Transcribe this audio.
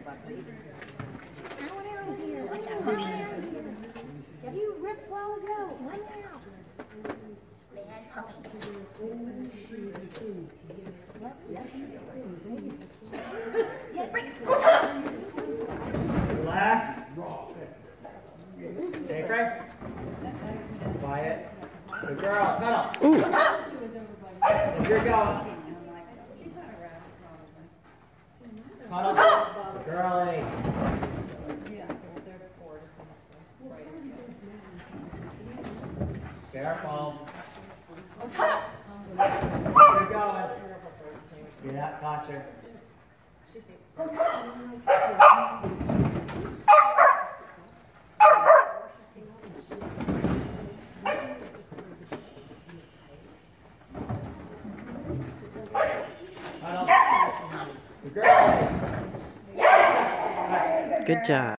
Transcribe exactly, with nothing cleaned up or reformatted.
You ripped while ago. One now. Relax. Taker. Quiet. Good girl. Tunnel. Ooh. If you're going. Tunnel. Good girlie. Careful. Keep going. Get out, catch her. Good girl. Good job.